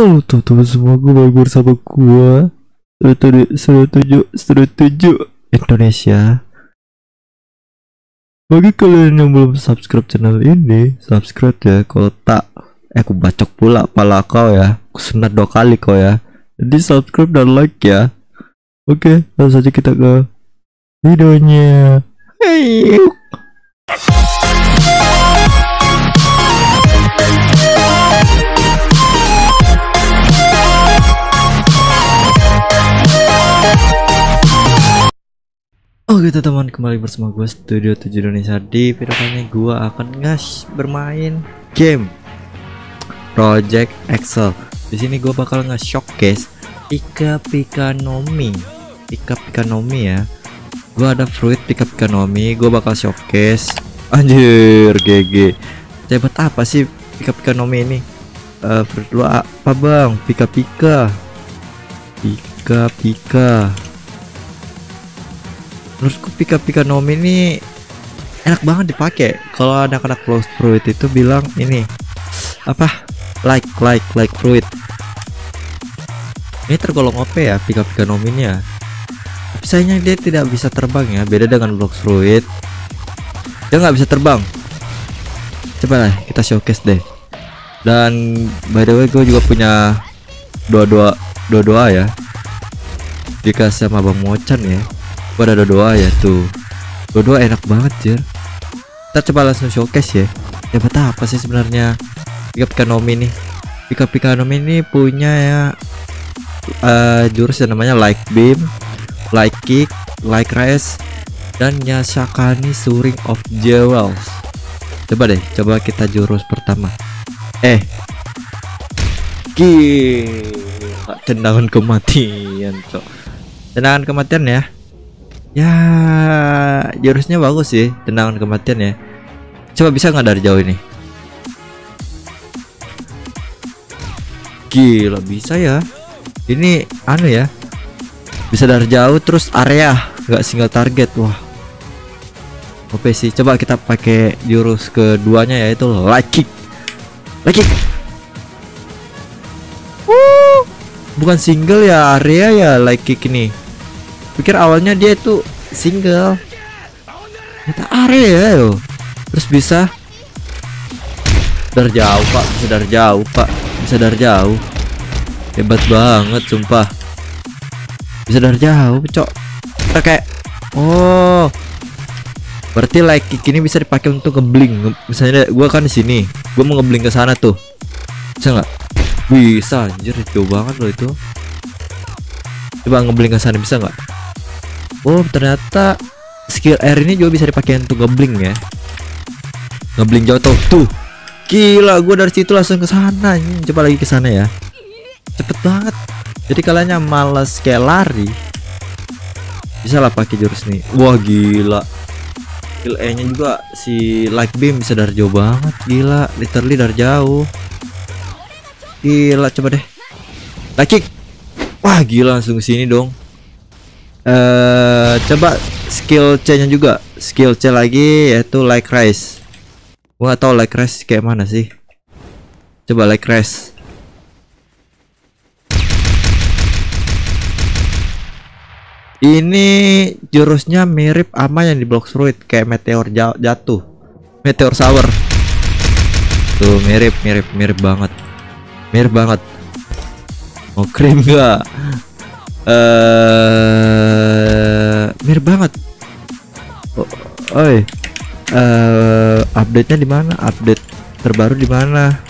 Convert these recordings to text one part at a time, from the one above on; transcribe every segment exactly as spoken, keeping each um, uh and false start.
Halo teman-teman semua, gue balik bersama gue Setuju Setuju Indonesia. Bagi kalian yang belum subscribe channel ini, subscribe ya. Kalau tak, eh aku bacok pula pala kau ya. Aku sunat dua kali kau ya. Jadi subscribe dan like ya. Oke, langsung saja kita ke videonya. Hey. Oke teman, kembali bersama gue Studio tujuh Indonesia. Di video kali ini gue akan ngas bermain game Project Excel. Di sini gue bakal nge-showcase Pika Pika Nomi. Pika Pika Nomi ya. Gue ada fruit Pika Pika Nomi. Gue bakal showcase. Anjir, G G. Hebat apa sih Pika Pika Nomi ini? Uh, fruit lu apa bang? Pika Pika. Pika Pika. Menurutku Pika Pika Nomi ini enak banget dipakai. Kalau anak-anak Blox Fruit itu bilang ini apa? Like like like fruit. Ini tergolong O P ya Pika Pika Nomi nya. Tapi sayangnya dia tidak bisa terbang ya. Beda dengan Blox Fruit. Dia nggak bisa terbang. Coba lah kita showcase deh. Dan by the way gue juga punya doa-doa doa-doa ya. Dikasih sama Bang Mocan ya. Gua ada doa ya tuh. Doa enak banget jir. Kita coba langsung showcase ya. Dapat apa sih sebenarnya Pika Pika Nomi nih? Pika Pika Nomi ini punya ya uh, jurus yang namanya like beam, like kick, like race, dan Yashakani Suring of Jewels. Coba deh, coba kita jurus pertama. Eh, gila, tendangan kematian cok. Tendangan kematian ya. Ya, jurusnya bagus sih, tendangan kematian ya. Coba bisa nggak dari jauh ini? Gila bisa ya. Ini anu ya, bisa dari jauh terus area, nggak single target. Wah, O P sih. Coba kita pakai jurus keduanya yaitu like kick. Like kick. Wuh, bukan single ya, area ya like kick ini. Pikir awalnya dia itu single, ternyata area yo. Terus bisa dari jauh pak, bisa dari jauh pak, bisa dari jauh. Hebat banget sumpah. Bisa dari jauh cok. Kayak oh, berarti like kick ini bisa dipakai untuk ngebling. Misalnya gua kan di sini, gua mau ngebling ke sana tuh, bisa nggak? Bisa, anjir jauh banget loh itu. Coba ngebling ke sana bisa nggak? Oh ternyata skill air ini juga bisa dipakai untuk ngebling ya. Ngebling jauh tuh. Tuh. Gila, gue dari situ langsung ke sana. Coba lagi ke sana ya. Cepet banget. Jadi kalian yang malas kayak lari, bisa lah pakai jurus nih. Wah gila. Skill E-nya juga si like beam bisa dari jauh banget. Gila, literally dari jauh. Gila, coba deh. Like kick. Wah gila, langsung ke sini dong. Uh, coba skill C nya juga, skill C lagi yaitu like race. Gua nggak tahu like race kayak mana sih. Coba like race. Ini jurusnya mirip sama yang di Blox Fruit, kayak meteor jatuh, meteor shower. Tuh mirip mirip mirip banget, mirip banget. Mau krim gak? Uh, mirip banget. Oh, oi, uh, update-nya di mana? Update terbaru di mana?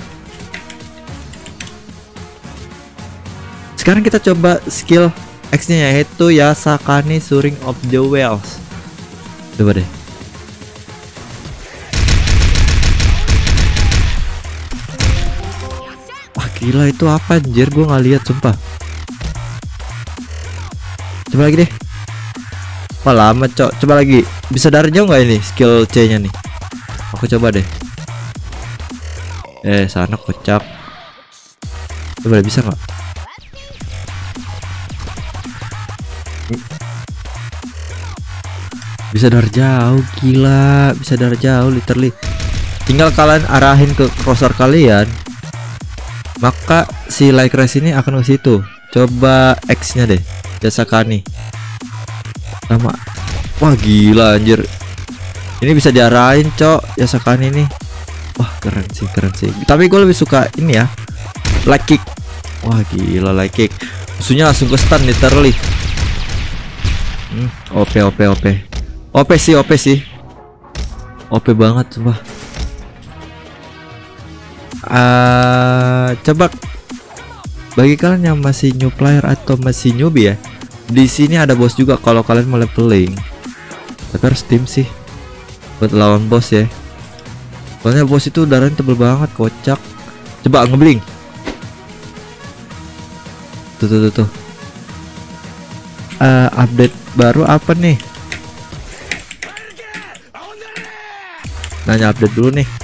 Sekarang kita coba skill X-nya yaitu Yashakani Suring of Jewels. Coba deh. Wah gila, itu apa anjir? Gue nggak lihat sumpah. Coba lagi deh. Wah lama cok. Coba lagi. Bisa dari jauh nggak ini skill C nya nih? Aku coba deh. Eh sana kocak. Coba deh, bisa nggak? Bisa dari jauh. Gila, bisa dari jauh literally. Tinggal kalian arahin ke crosshair kalian. maka si like race ini akan ke situ. Coba X nya deh, Yasakani sama. Wah gila anjir, ini bisa diarahin cok Yasakani ini. Wah keren sih, keren sih. Tapi gue lebih suka ini ya, like kick. Wah gila, like kick musuhnya langsung ke stun literally. hmm, OP OP OP OP sih, OP sih, OP banget coba. Uh, coba bagi kalian yang masih new player atau masih newbie ya, di sini ada bos juga kalau kalian mau leveling. Tapi harus tim sih buat lawan bos ya. Soalnya bos itu darahnya tebel banget, kocak. Coba ngebling. Tuh tuh tuh, tuh. Uh, update baru apa nih? Nanya update dulu nih.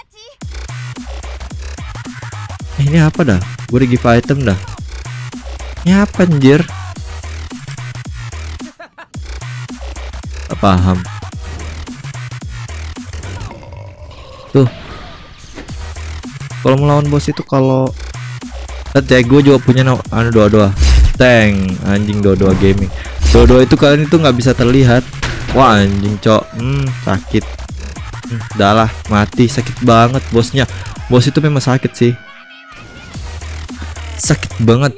Eh, ini apa dah? Gue di give item dah. Ini apa anjir? Gak paham. Tuh. Kalau melawan bos itu kalau lihat ya, gue juga punya no, anu doa-doa. Tank anjing, doa-doa gaming. Doa-doa itu kalian itu nggak bisa terlihat. Wah anjing cok, hmm, sakit. Hmm, dah lah, mati, sakit banget bosnya. Bos itu memang sakit sih. Sakit banget.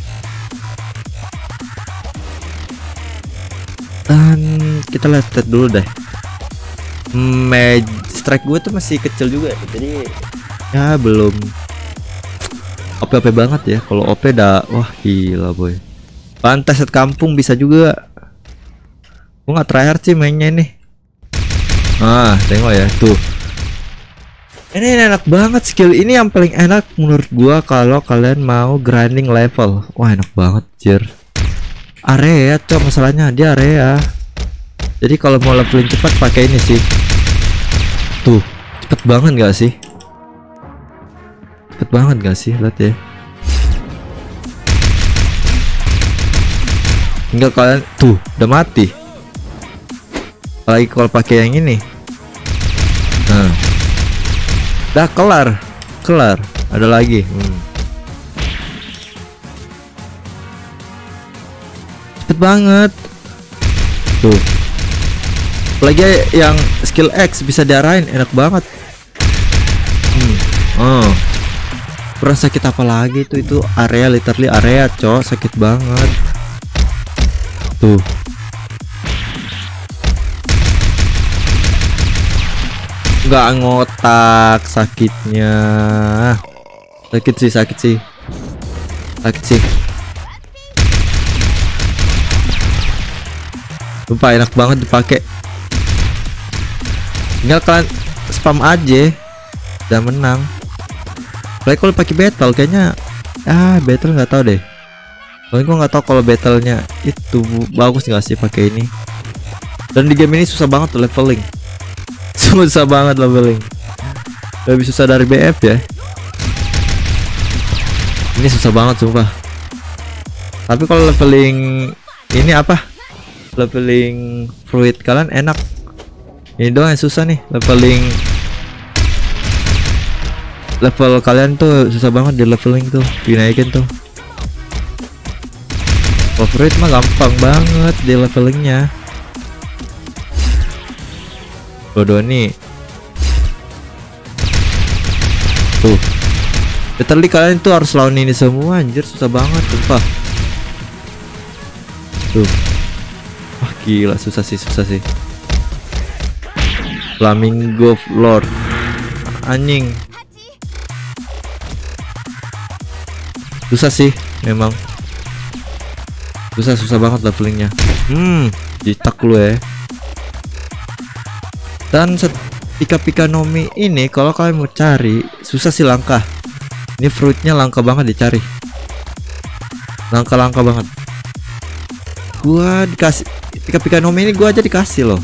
Dan kita lihat stat dulu deh. Mag strike gue tuh masih kecil juga ya, jadi ya belum O P O P banget ya. Kalau O P dah wah gila boy. Pantas set kampung bisa juga. Gue nggak tryhard sih mainnya nih. Ah tengok ya tuh. Ini enak banget, skill ini yang paling enak menurut gua kalau kalian mau grinding level. Wah enak banget jir. Area cok, masalahnya dia area. Jadi kalau mau leveling cepat pakai ini sih. Tuh cepet banget gak sih? Cepet banget gak sih? Lihat ya. Tinggal kalian tuh udah mati. Apalagi kalau pakai yang ini. Nah. Dah kelar, kelar. Ada lagi. Hmm. Cepet banget. Tuh. Apalagi yang skill X bisa diarahin, enak banget. Hmm. Oh. Kurang sakit apa lagi itu itu area, literally area, cowok sakit banget. Tuh. Nggak ngotak sakitnya. Sakit sih, sakit sih, sakit sih. Lupa enak banget dipakai. Tinggal kalian spam aja dan menang. Apalagi kalau pakai battle kayaknya ah battle nggak tahu deh. Soalnya gue nggak tahu kalau battlenya itu bagus nggak sih pakai ini. Dan di game ini susah banget tuh leveling. Susah banget leveling. Lebih susah dari B F ya. Ini susah banget sumpah. Tapi kalau leveling ini apa? Leveling fruit kalian enak. Ini doang yang susah nih, leveling level kalian tuh susah banget di leveling tuh, dinaikin tuh. Kalau fruit mah gampang banget di levelingnya. Bodoh nih. Tuh. Literally kalian tuh harus lawan ini semua anjir, susah banget sumpah. Tuh. Wah gila susah sih, susah sih. Flamingo Lord. Anjing. Susah sih memang. Susah-susah banget levelingnya. Hmm, jitak lu ya. Dan pika-pika nomi ini kalau kalian mau cari susah sih, langka. Ini fruitnya langka banget dicari, langka-langka banget. Gua dikasih pika-pika nomi ini, gua aja dikasih loh.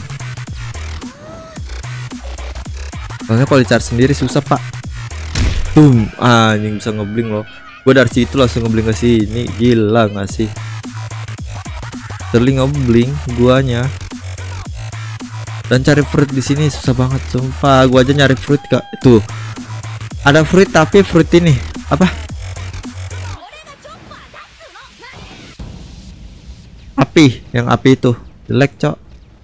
Soalnya kalau dicari sendiri susah pak. Boom, anjing bisa ngebling loh. Gua dari situ langsung ngebling ke sini, gila nggak sih? Terling ngebling guanya. Dan cari fruit di sini susah banget sumpah. Gua aja nyari fruit kak. Tuh ada fruit tapi fruit ini apa? Api, yang api itu jelek cok.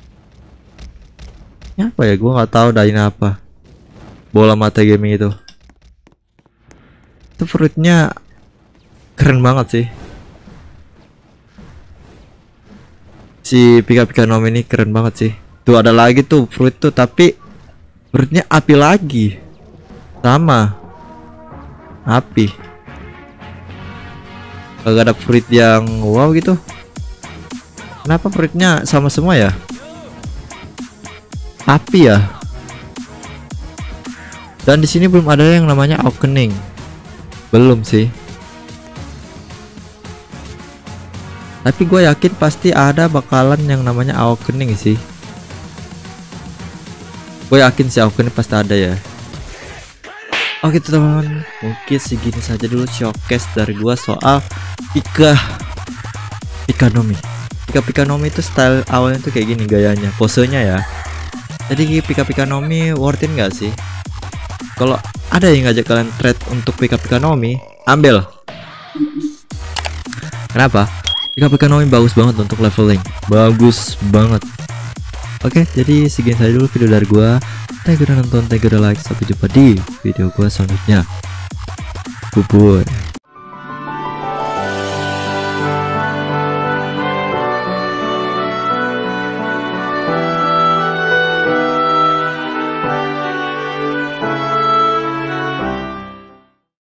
Ini apa ya, gua nggak tahu dah ini apa. Bola mata gaming itu. Itu fruitnya keren banget sih. Si Pika-Pika Nom ini keren banget sih. Tuh ada lagi tuh fruit tuh, tapi fruitnya api lagi. Sama api. Gak ada fruit yang wow gitu. Kenapa fruitnya sama semua ya? Api ya. Dan di sini belum ada yang namanya awakening. Belum sih. Tapi gue yakin pasti ada bakalan yang namanya awakening sih. Gue yakin sih awakening pasti ada ya. Oke teman-teman, mungkin segini saja dulu showcase dari gua soal Pika Pika Nomi. Pika Pika Nomi itu style awalnya tuh kayak gini gayanya, posenya ya. Jadi Pika Pika Nomi worth it nggak sih? Kalau ada yang ngajak kalian trade untuk Pika Pika Nomi, ambil. Kenapa? Pika Pika Nomi bagus banget untuk leveling, bagus banget. Oke, jadi segini saja dulu video dari gua. Thank you udah nonton, thank you udah like. Sampai jumpa di video gua selanjutnya. Bubur.